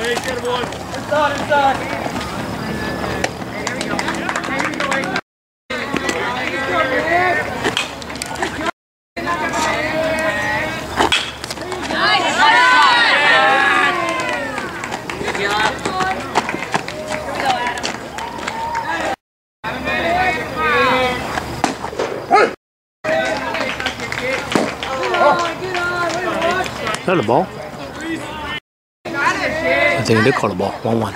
Is that a ball? I think they call a ball. 1-1.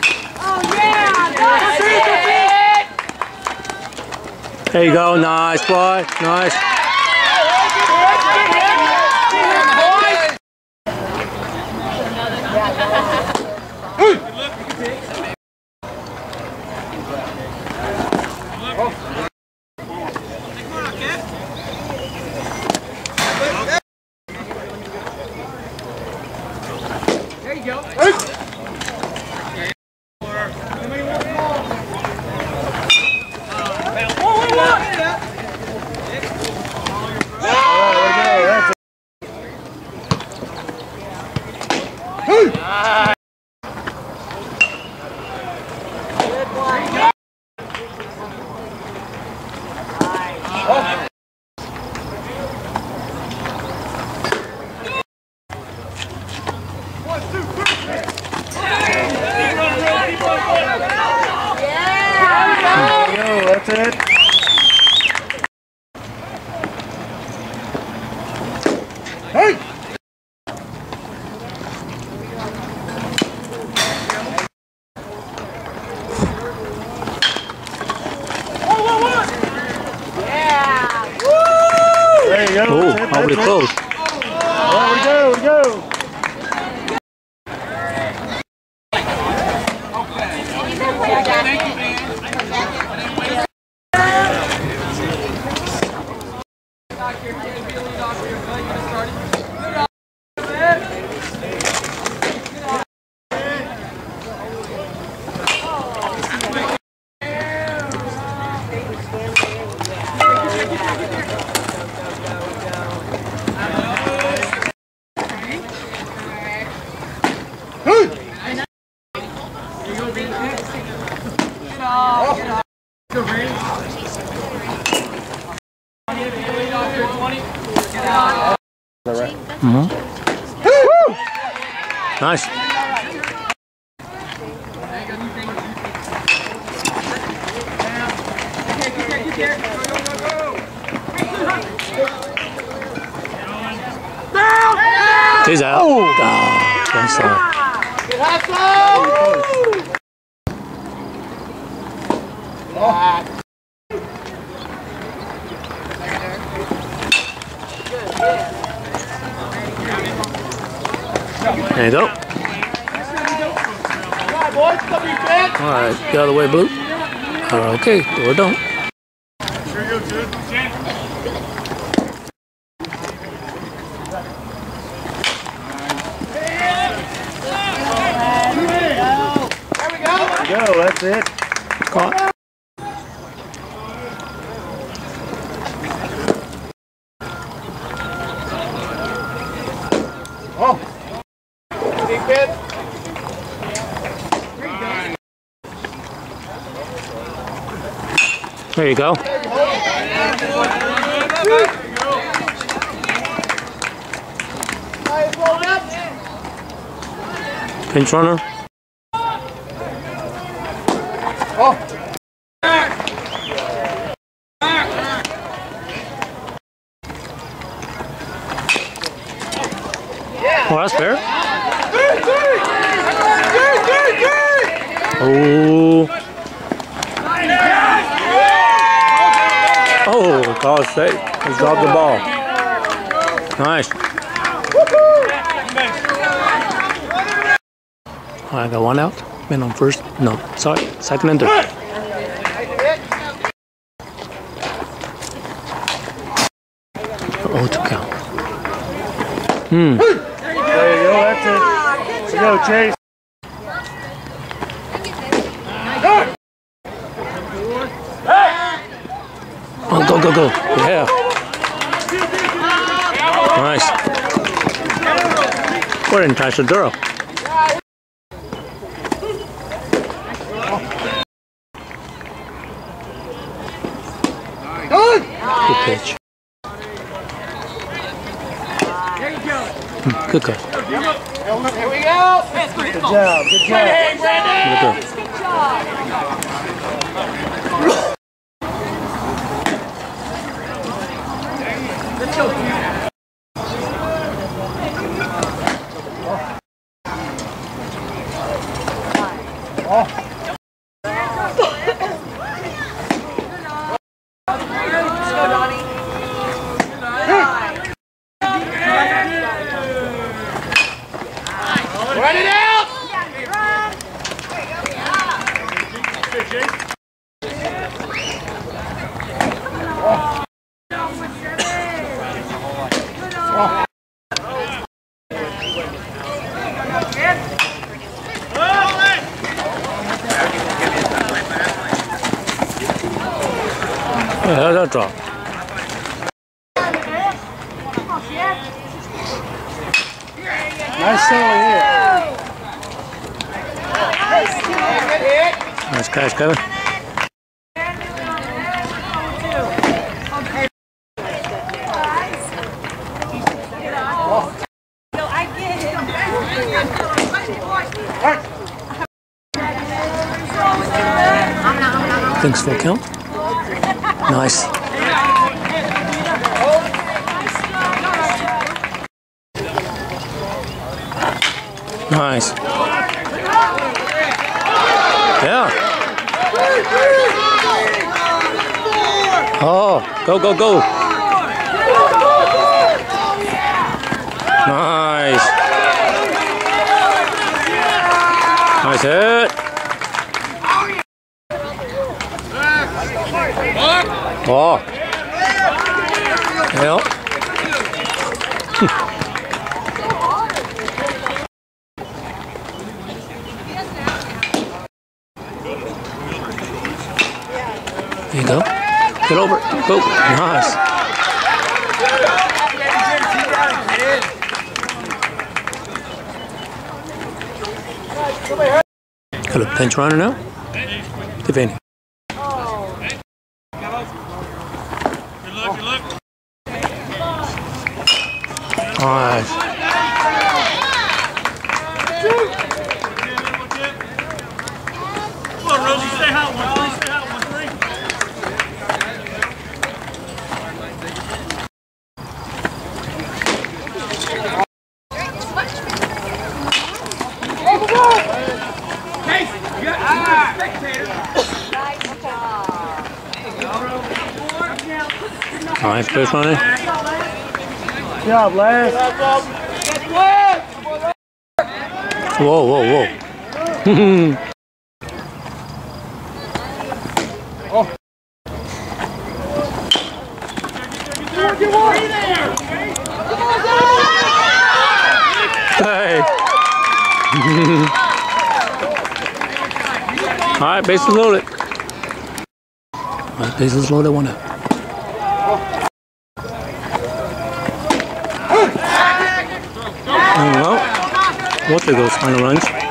There you go. Nice boy. Nice. That's it. Hey! There you go. Oh, already close. There we go, we go. Nice. He's out. Oh, that's there you go. Alright, get out of the way, Blue. Okay, we're done. There we go, that's it. Caught. Oh. Big bit. There you go. Pinch runner. Oh. Oh, that's fair. Oh. Oh, call safe. He dropped the ball. Nice. I got one out. Man on first. No, sorry. Second and third. Oh, to count. There you go, that's it. Let's go, Chase. Oh, go, go, go. Yeah. Nice. What an enticer girl. Good pitch. Good cut. Here we go. Good job. Good job. Good job. Run it out! How'd that drop? Nice solo hit. Nice catch, Kevin. Thanks for the count. Nice. Nice. Yeah. Oh, go, go, go. Nice. Nice hit. Oh. Yeah. There you go. Get over it. Go. Nice. Got a pinch runner now. Devani. Nice. Come on, Rosie, stay hot. 1-3, stay hot. 1-3. Nice pitch runner. Good job, Les. Whoa, whoa, whoa. Oh. Hey. All right, bases loaded. All right, bases loaded, 1 out. Well, what they go final runs. Nice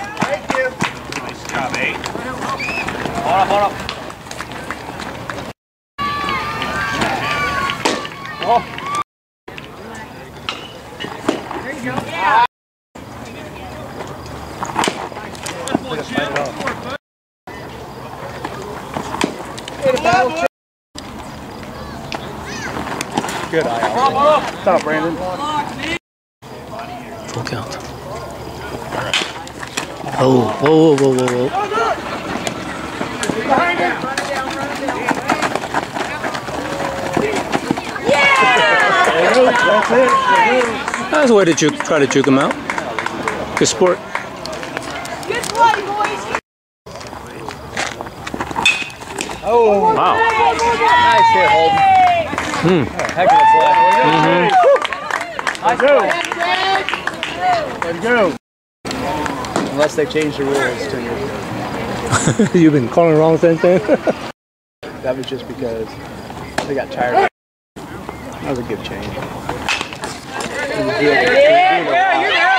job, 8. Hold up. Oh. There you go. Good eye. Stop, Brandon. Full count. Oh, whoa, whoa, whoa, whoa, whoa. That's it. That's the way to try to juke him out. Good sport. Good play, boys. Oh, Wow. nice hit, Holden. Heck of a play. Let's go. Let's go. Unless they change the rules to you. You've been calling wrong since then? That was just because they got tired. That was a good change. Yeah, you're there.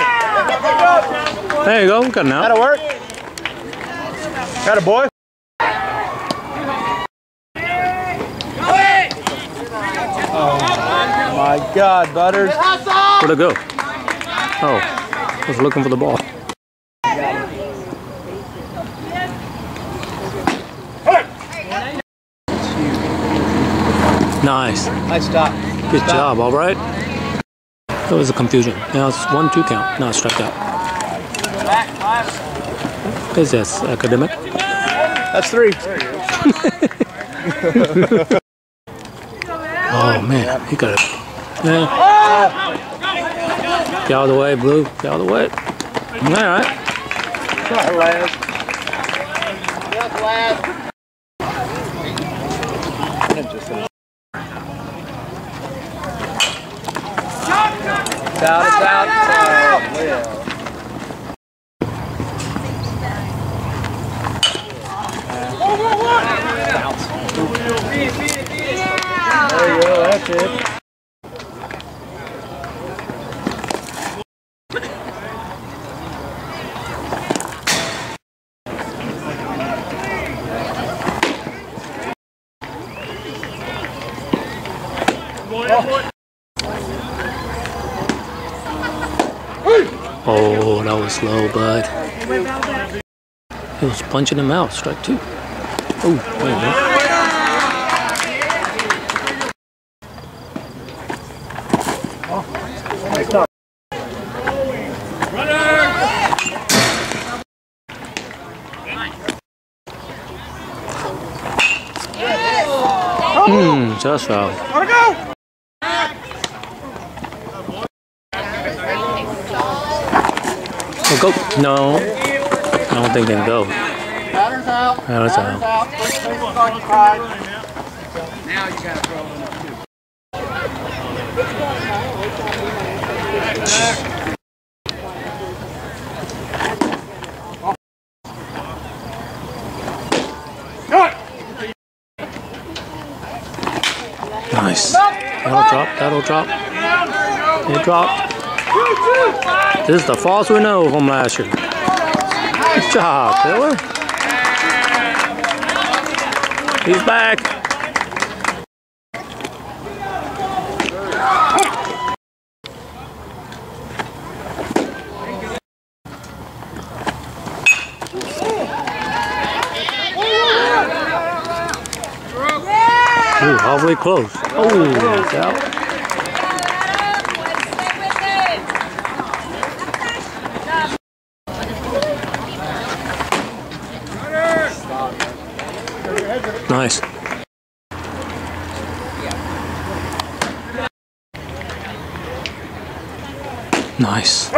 There you go. Got an out. That'll work. Got a boy. Oh my God, Butters. Where'd it go? Oh, I was looking for the ball. Nice. Nice stop. Good job. All right. That was a confusion. Now it's 1-2 count. Now it's struck out. Is this academic? That's 3. Oh man, he got it. Yeah. Get out of the way, Blue. Get out of the way. All right. It's out, it's out. Yeah. There you go, that's it. Oh, that was slow, bud. He was punching him out. Strike 2. Oh, wait a minute. Just foul. Oh, go. No. I don't think they can go. Batter's out. Batter's out. Now you gotta throw them up too. Nice. That'll drop. That'll drop. It dropped. This is the false we know from last year. Good job, Taylor. He's back. Ooh, halfway close. Oh, it's out. Nice. Nice.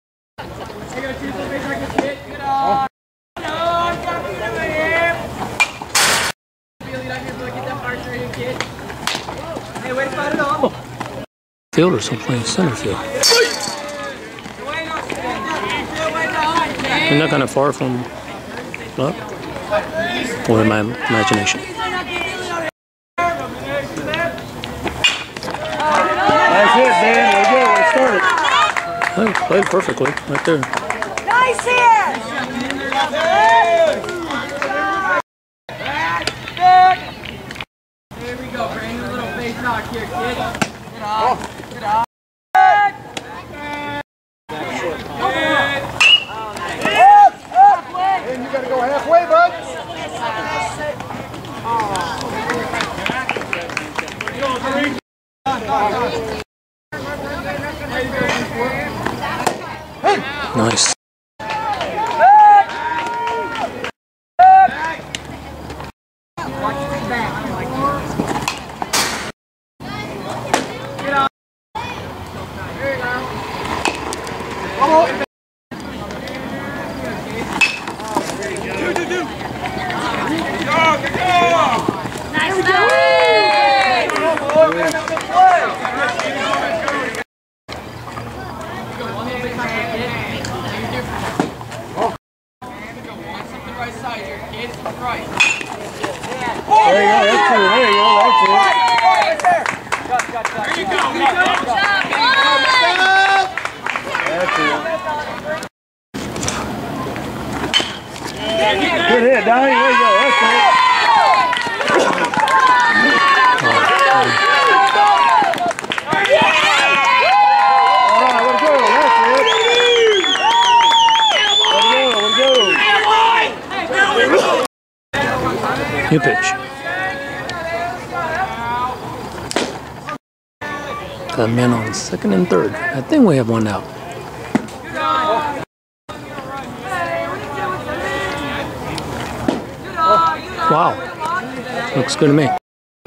Fielders are playing center field. They're not kind of far from up. Or in my imagination. That's it, man. We're good. We're started. Oh, played perfectly right there. Nice here! Here we go. Bring a little face knock here, kid. Get off. Get off. And you gotta go halfway, bud. Nice. Good hit, Donnie. There you go. That's it. All right, let's go. That's it. New pitch. Got men on second and third. I think we have one out. Wow. Looks good to me.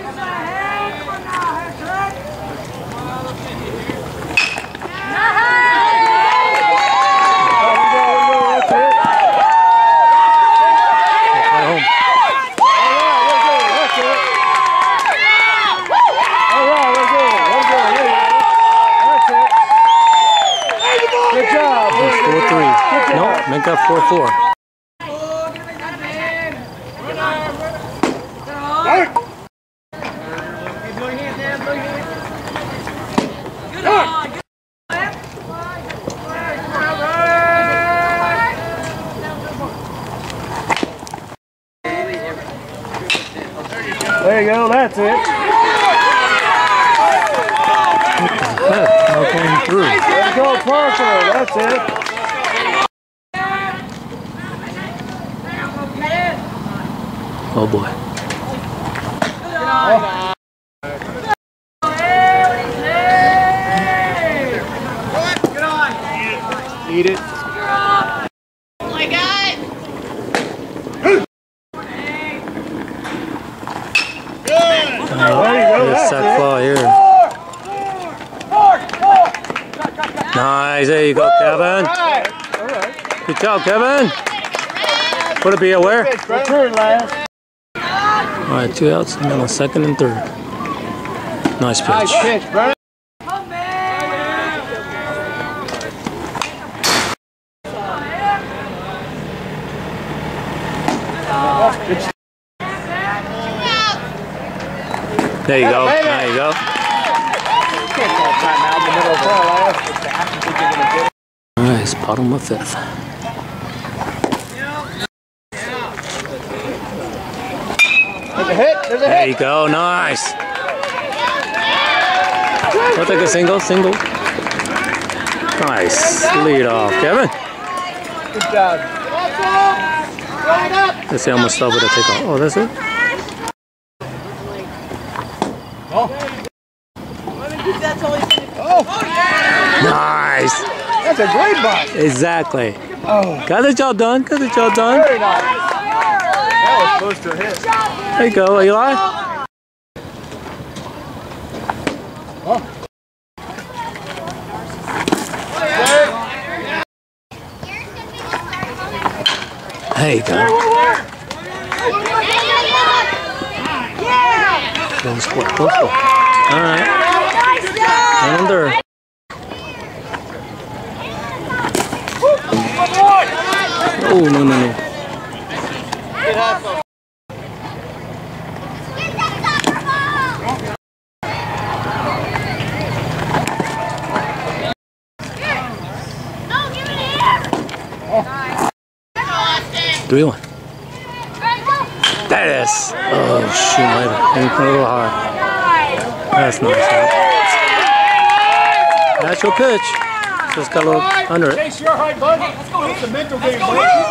Make up 4-4. There you go, that's it. No going through. Let's go, Parker, that's it. Oh boy. Eat it. Oh my God! There's sack fly here. Nice, there you go, Kevin. Good job, Kevin. Would it be aware? Return last. All right, 2 outs, and then a second and third. Nice pitch. Nice pitch, Brian. There you go. There you go. All right, it's bottom of fifth. There's a hit. There's a There hit. you go. Nice. We'll take a single. Nice. Lead off, Kevin. Good job. Let's see how much stuff would it take off. Oh, that's it? Nice. That's a great bunt. Exactly. Oh, Got the job done. Got the job done. very nice. That was close to a hit. There you go, Eli. There you go. Close score. All right. And under. Oh, no. Three one. That is. Oh, shoot, later. And a little high. That's nice. Right? That's your pitch. Just got a little under it. Chase your height, bud. Let's go. It's a mental game, bud.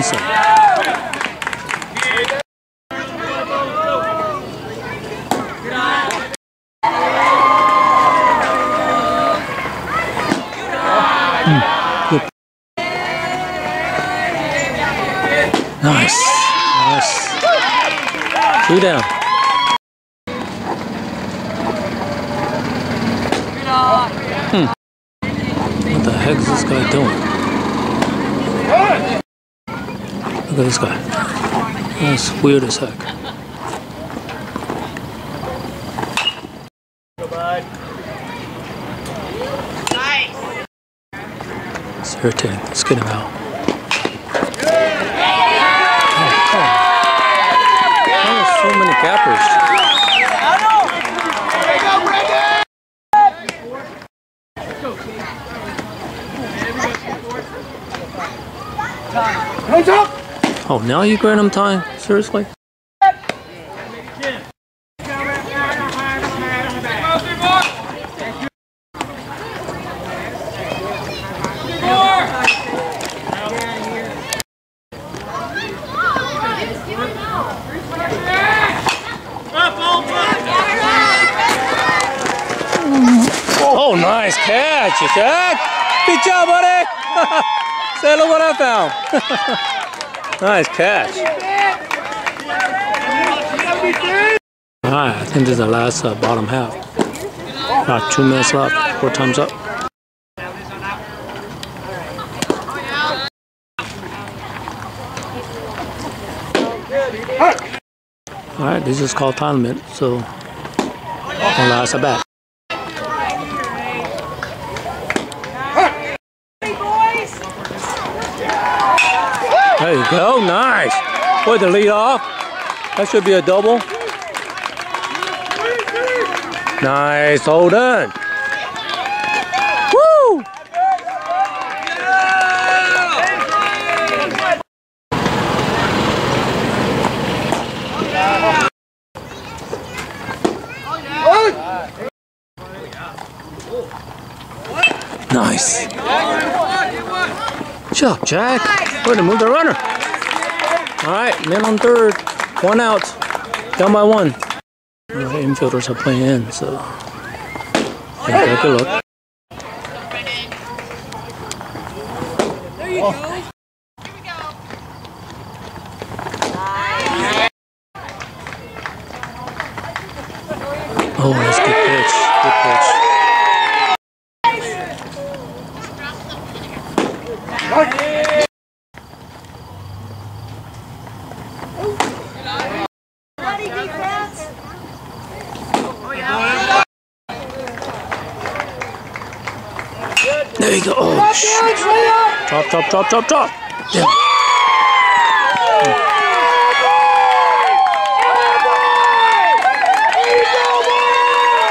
Inside. Good. Nice. Nice. 2 down. What the heck is this guy doing? Look at this guy. That's weird as heck. It's irritating. Let's get him out. Oh, so many gappers. Oh, now you grant him time? Seriously? Oh, nice catch, Jack! Good job, buddy! Say, look what I found! Nice catch. Alright, I think this is the last bottom half. About 2 minutes left. 4 times up. Alright, this is called time limit, so one last at bat. There you go, nice. Boy, the lead off. That should be a double. Nice, Holden. Woo! Nice. Good job, Jack. Way to move the runner. All right, men on third. 1 out. Down by 1. The infielders are playing in, so take a look. There you go. Here we go. Oh, that's a good pitch. Good pitch. There you go. Oh, shit. Drop. Damn.